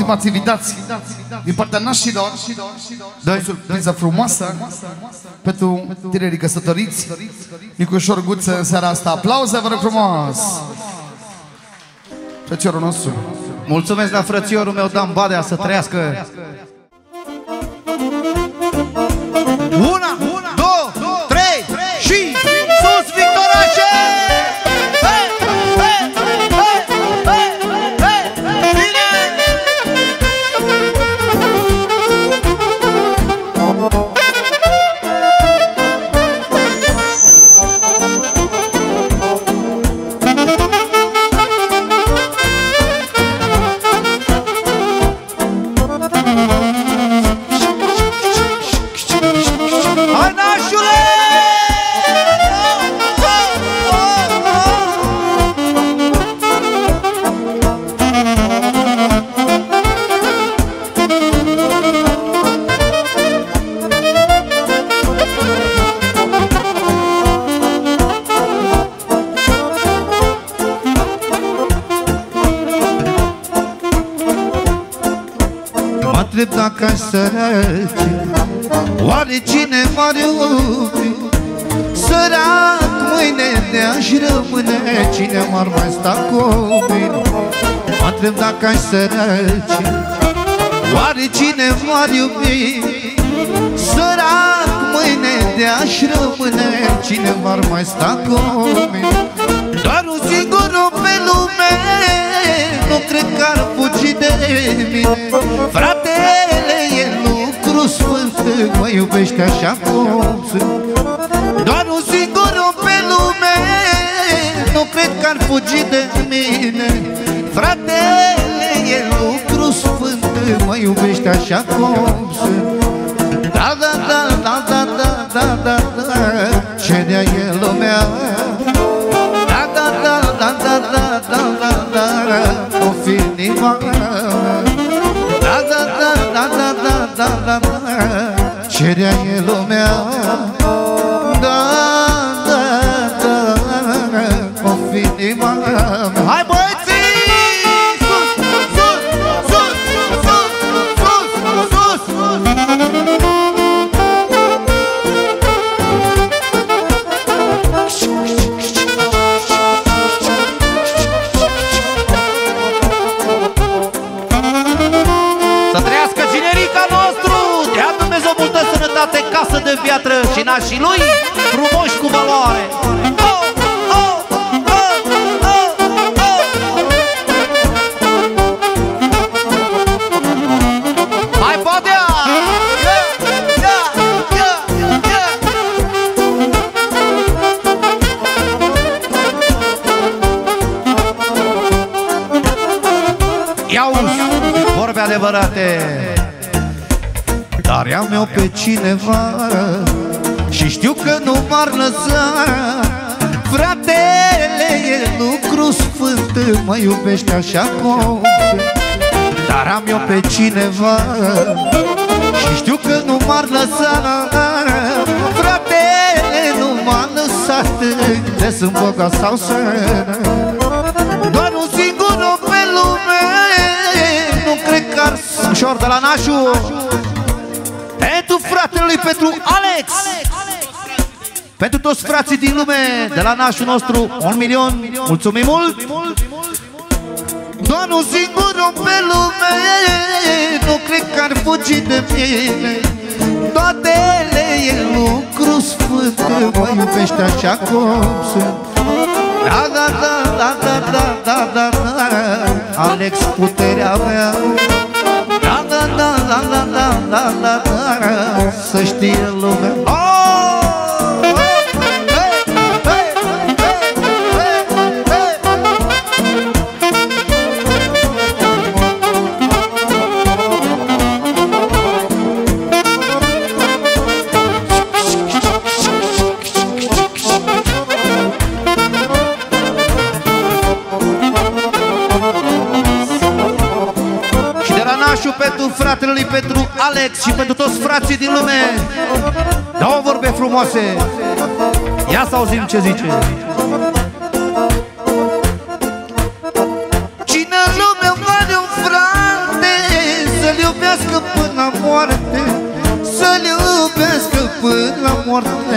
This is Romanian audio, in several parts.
stimați invitați, din partea nașilor, dă o surpriză frumoasă pentru tinerii căsătoriți. Nicușor Guță în seara asta. Aplauze, vă rog frumos! Frățiorul nostru. Mulțumesc la frățiorul meu Dan Badea, să trăiască. Una, două, trei și sus Victorașe! Dacă aș sărace, oare cine m-ar iubi? Sărac mâine ne-aș rămâne, cine m-ar mai sta cu mine? Mă întreb dacă aș sărace, oare cine m-ar iubi? Sărac mâine ne-aș rămâne, cine m-ar mai sta cu mine? Doar un singur om pe lume, nu cred că ar fugi de mine. Fratele e lucru sfânt, mă iubește așa cum sunt. Doar un singur om pe lume, nu cred că ar fugi de mine. Fratele e lucru sfânt, mă iubește așa cum sunt. Da, da, da, da, da, da, da, da, da, ce de-a e lumea. Da, da, da, da, da, da, da, da, da, o fi inima. Da, da, da, da, da, da, da, da, da, ce de-a e lumea. Da, da, da, o fi inima. Hai băieții! Sus, sus, sus, sus, sus, sus. Casă de piatră și nașii lui frumoși cu valoare. Hai Badea! Ia-uzi vorbe adevărate. Dar am eu pe cineva și știu că nu m-ar lăsa. Fratele e lucru sfânt, mă iubește așa cum. Dar am eu pe cineva și știu că nu m-ar lăsa. Fratele nu m-a lăsat, de sunt bogat sau sărat. Doar un singur om pe lume, nu cred că ar ușor de la nașul. Pentru fratele lui, pentru Alex, pentru toți frații din lume, de la nașul nostru, 1 milion, mulțumim mult! Doar un singur om pe lume, nu cred că ar fugi de mine. Toate ele e lucru sfânt, mă iubește așa cum sunt. Da, da, da, da, da, da, da, da, da, Alex, puterea mea. Da, da, da, da, da, da, da, da, da, să știe lumea. Pentru fratele lui, pentru Alex și pentru toți frații din lume. Dau vorbe frumoase. Ia să auzim ce zice. Cine în lume are un frate iubească până la moarte, să-l iubească până la moarte.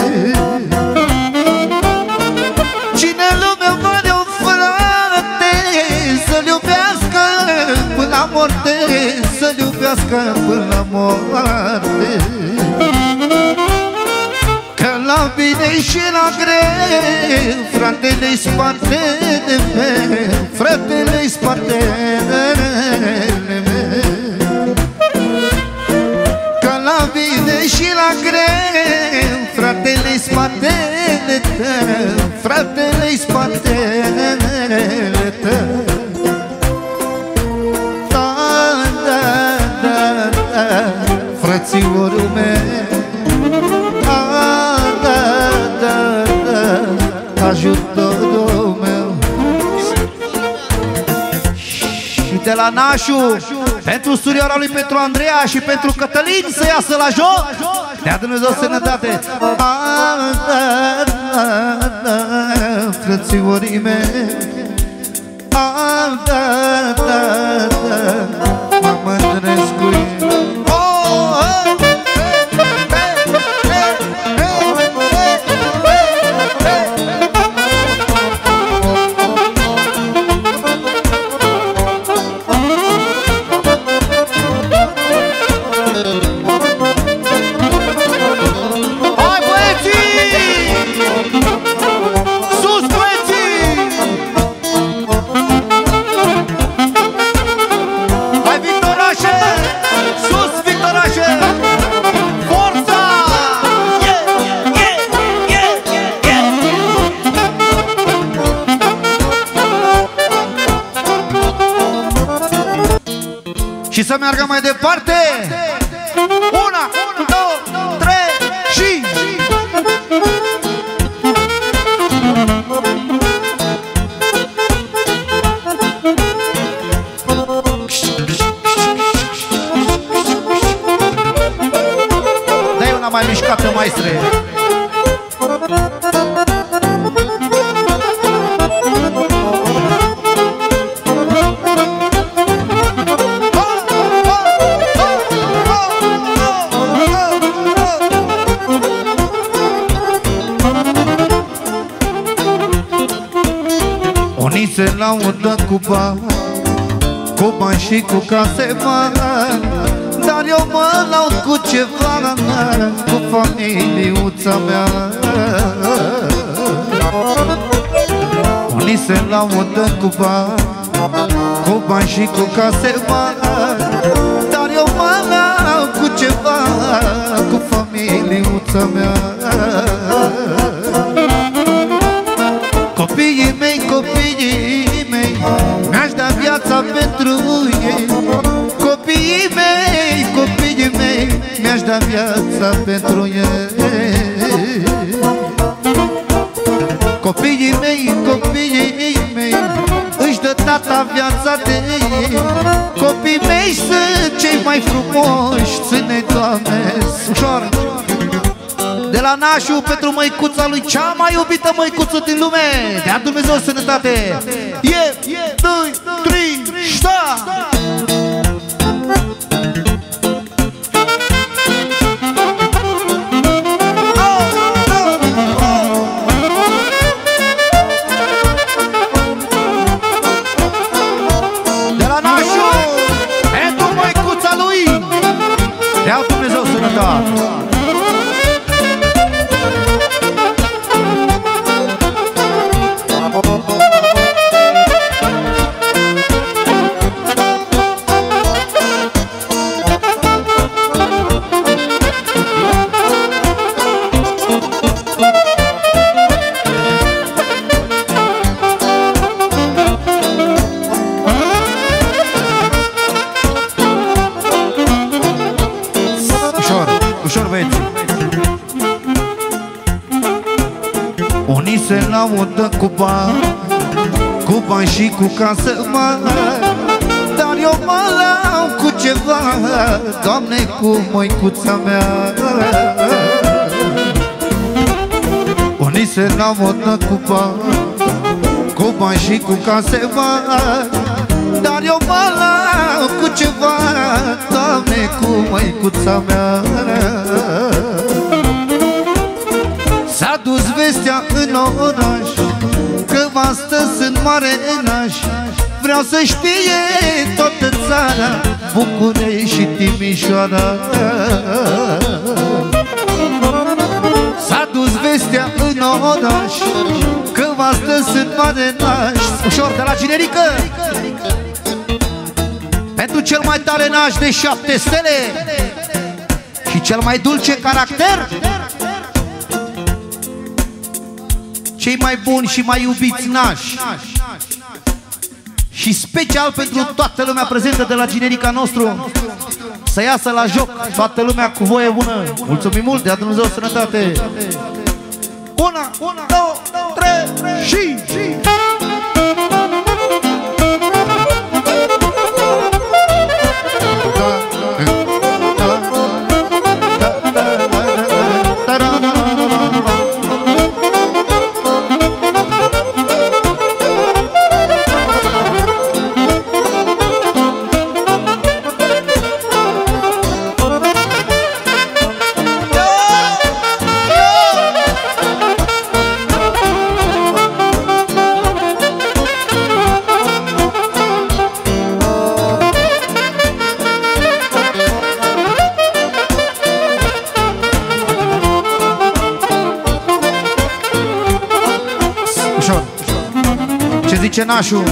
Cine lumea mare-o frate, să-l iubească până la moarte, să-l iubească până la moarte. Că la bine și la greu, fratele-i spatele meu, fratele-i spatele meu. Că la bine și la greu, fratele-i spatele tău, fratele-i spatele tău. Da, da, da, da, frățiorul meu, ajutorul meu. Și de la Nașu, pentru surioara lui Petru Andreea și pentru Cătălin să iasă la joc. Dea Dumnezeu sănătate. Frățiorii mei, mă mândresc cu ei. Și să meargă mai departe. Una, două, trei și... Dai una mai mișcată, maestre. Unii se laudă cu bani și cu case mari, dar eu mă laud cu ceva, cu familiuța mea. Unii se laudă cu bani și cu case mari, dar eu mă laud cu ceva, cu familiuța mea. Copiii mei, copiii mei, mi-aș da viața pentru ei. Copiii mei, copiii mei, mi-aș da viața pentru ei. Copiii mei, copiii mei, își dă tata viața de ei. Copiii mei sunt cei mai frumoși, ține, Doamne, ușor. De la Nașu pentru măicuța lui, cea mai iubită măicuță din lume. Dea Dumnezeu sănătate. 1, 2, 3, sta! De la Nașu pentru măicuța lui, dea Dumnezeu sănătate. Unii se laudă cu bani și cu casă mari, dar eu mă laud cu ceva, Doamne, cu măicuța mea. Unii se laudă cu bani și cu case mari, dar eu mă laud cu ceva, Doamne, măicuța mea. S-a dus vestea în oraș că astăzi sunt mare naș. Vreau să știe toată țara, București și Timișoara. S-a dus vestea în oraș că astăzi sunt mare naș. Ușor de la generică. Pentru cel mai tare naș de 7 stele și cel mai dulce caracter, cei mai buni și mai iubiți nași, și special pentru toată lumea prezentă de la generica nostru, să iasă la joc toată lumea cu voie bună. Mulțumim mult, dea Dumnezeu sănătate. 1, 2, 3 și... zice nașul.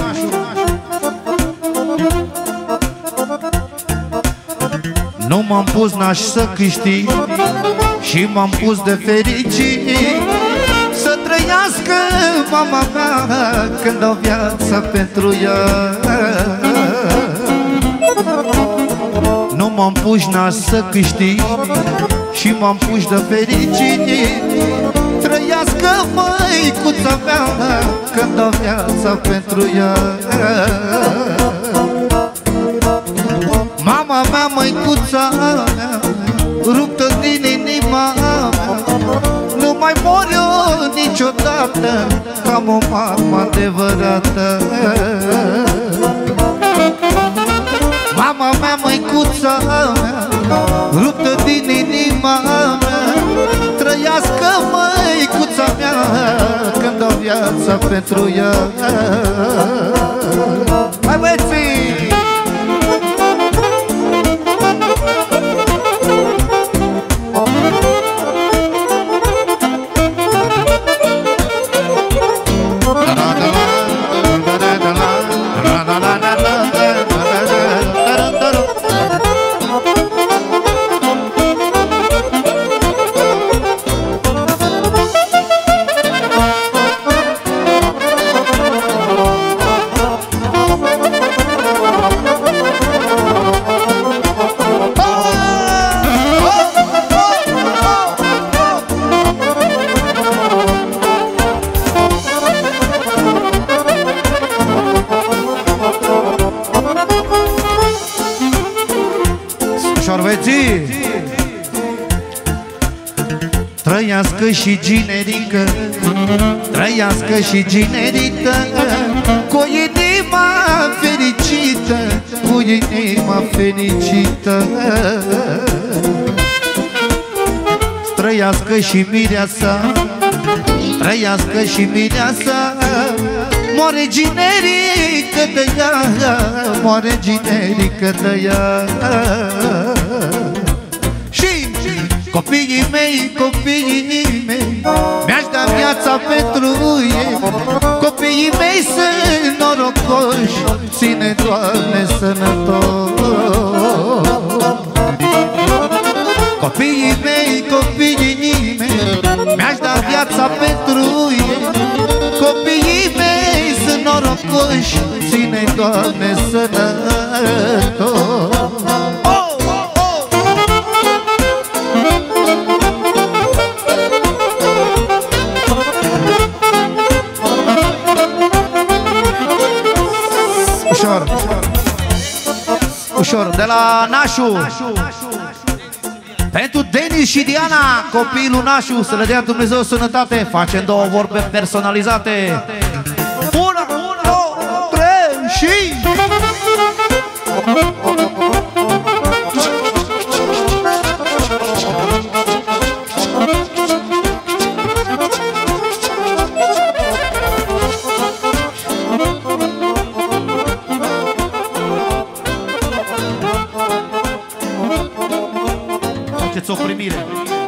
Nu m-am pus naș să câștig și m-am pus de fericit să trăiască mama mea când o viață pentru ea. Nu m-am pus naș să câștig și m-am pus de fericit, trăiască măicuța mea când o viață pentru ea. Mama mea, măicuța mea, ruptă din inima mea, nu mai mor eu niciodată, am o mamă adevărată. Mama mea, măicuța mea, ruptă din inima mea, trăiască măicuța mea când o viață pentru ea. Hai băieții! Trăiască și generică, trăiască și generică, cu inima fericită, cu inima fericită. Trăiască și mireasa, trăiască și mireasa, moare generică de ea, moare generică de ea. Copiii mei, copiii mei, mi-aș da viața pentru ei. Copiii mei sunt norocoși, ține Doamne sănătos. Copiii mei, copiii mei, mi-aș da viața pentru ei. Copiii mei sunt norocoși, ține Doamne sănătos. Ușor, de la Nașu, pentru Denis și Diana, copilul Nașu, să le dea Dumnezeu sănătate. Facem două vorbe personalizate. 1, 2, 3 și... faceți o primire.